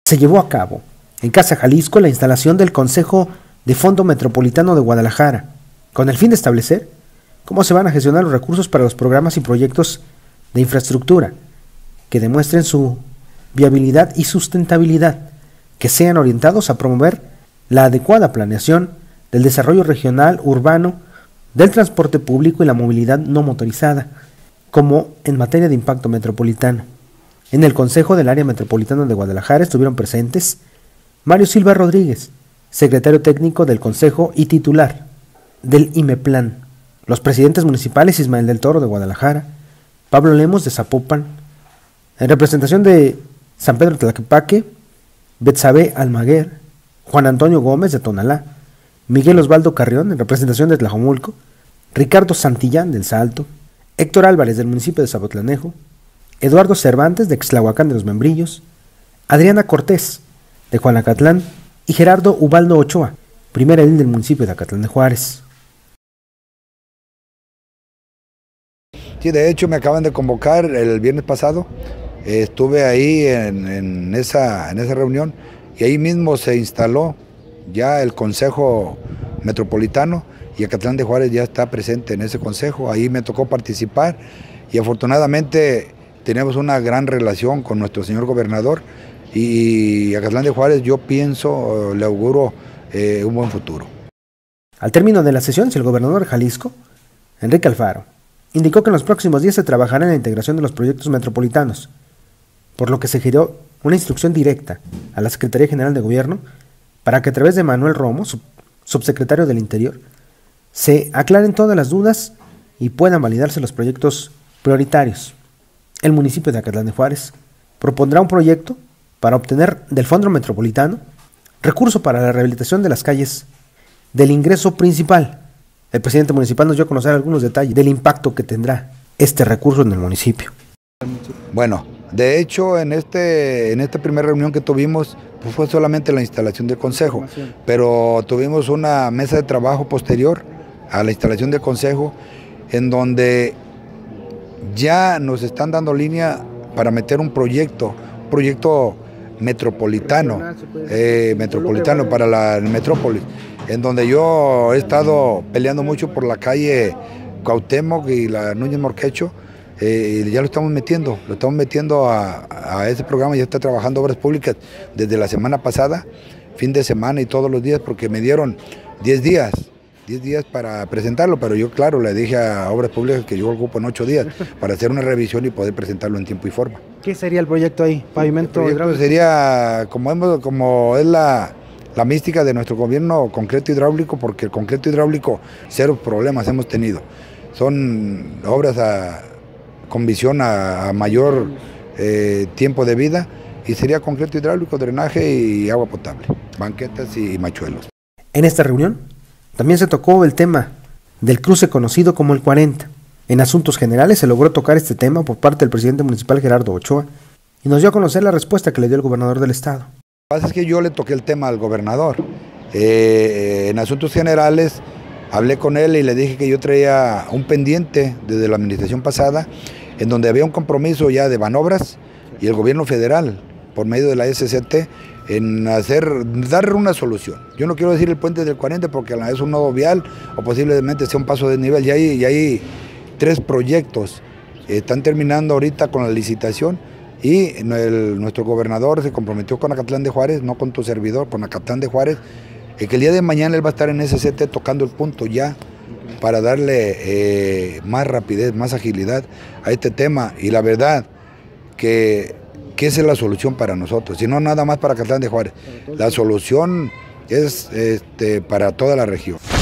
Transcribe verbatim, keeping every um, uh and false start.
Se llevó a cabo en Casa Jalisco la instalación del Consejo de Fondo Metropolitano de Guadalajara, con el fin de establecer cómo se van a gestionar los recursos para los programas y proyectos de infraestructura que demuestren su viabilidad y sustentabilidad, que sean orientados a promover la adecuada planeación del desarrollo regional, urbano, del transporte público y la movilidad no motorizada, como en materia de impacto metropolitano. En el Consejo del Área Metropolitana de Guadalajara estuvieron presentes Mario Silva Rodríguez, secretario técnico del Consejo y titular del IMEPLAN, los presidentes municipales Ismael del Toro de Guadalajara, Pablo Lemos de Zapopan, en representación de San Pedro Tlaquepaque, Betsabe Almaguer, Juan Antonio Gómez de Tonalá, Miguel Osvaldo Carrión en representación de Tlajomulco, Ricardo Santillán del Salto, Héctor Álvarez del municipio de Zapotlanejo, Eduardo Cervantes de Ixtlahuacán de los Membrillos, Adriana Cortés de Juanacatlán y Gerardo Ubaldo Ochoa, primera edil del municipio de Acatlán de Juárez. Sí, de hecho me acaban de convocar el viernes pasado, eh, estuve ahí en, en, esa, en esa reunión y ahí mismo se instaló ya el Consejo Metropolitano y Acatlán de Juárez ya está presente en ese consejo. Ahí me tocó participar y afortunadamente tenemos una gran relación con nuestro señor gobernador y Acatlán de Juárez yo pienso, le auguro eh, un buen futuro. Al término de la sesión, el gobernador de Jalisco, Enrique Alfaro, indicó que en los próximos días se trabajará en la integración de los proyectos metropolitanos, por lo que se giró una instrucción directa a la Secretaría General de Gobierno para que a través de Manuel Romo, sub subsecretario del Interior, se aclaren todas las dudas y puedan validarse los proyectos prioritarios. El municipio de Acatlán de Juárez propondrá un proyecto para obtener del Fondo Metropolitano recurso para la rehabilitación de las calles del ingreso principal. El presidente municipal nos dio a conocer algunos detalles del impacto que tendrá este recurso en el municipio. Bueno, de hecho en este en esta primera reunión que tuvimos pues fue solamente la instalación del consejo, pero tuvimos una mesa de trabajo posterior a la instalación del consejo en donde ya nos están dando línea para meter un proyecto, un proyecto metropolitano, eh, metropolitano para la metrópolis, en donde yo he estado peleando mucho por la calle Cuauhtémoc y la Núñez Morquecho, eh, y ya lo estamos metiendo, lo estamos metiendo a, a ese programa, ya está trabajando Obras Públicas desde la semana pasada, fin de semana y todos los días, porque me dieron diez días, diez días para presentarlo, pero yo claro le dije a Obras Públicas que yo ocupo en ocho días para hacer una revisión y poder presentarlo en tiempo y forma. ¿Qué sería el proyecto ahí? ¿Pavimento? El proyecto sería, como, hemos, como es la, la mística de nuestro gobierno, concreto hidráulico, porque el concreto hidráulico cero problemas hemos tenido. Son obras a, con visión a, a mayor eh, tiempo de vida y sería concreto hidráulico, drenaje y agua potable, banquetas y machuelos. En esta reunión también se tocó el tema del cruce conocido como el cuarenta. En asuntos generales se logró tocar este tema por parte del presidente municipal Gerardo Ochoa y nos dio a conocer la respuesta que le dio el gobernador del estado. Lo que pasa es que yo le toqué el tema al gobernador. Eh, en asuntos generales hablé con él y le dije que yo traía un pendiente desde la administración pasada en donde había un compromiso ya de Banobras y el gobierno federal por medio de la S C T en hacer, dar una solución. Yo no quiero decir el puente del cuarenta porque es un nodo vial o posiblemente sea un paso de nivel. Y hay, y hay tres proyectos, eh, están terminando ahorita con la licitación y el, nuestro gobernador se comprometió con Acatlán de Juárez, no con tu servidor, con Acatlán de Juárez, eh, que el día de mañana él va a estar en S C T tocando el punto ya para darle eh, más rapidez, más agilidad a este tema. Y la verdad que, que esa es la solución para nosotros, y no nada más para Acatlán de Juárez. La solución es este, para toda la región.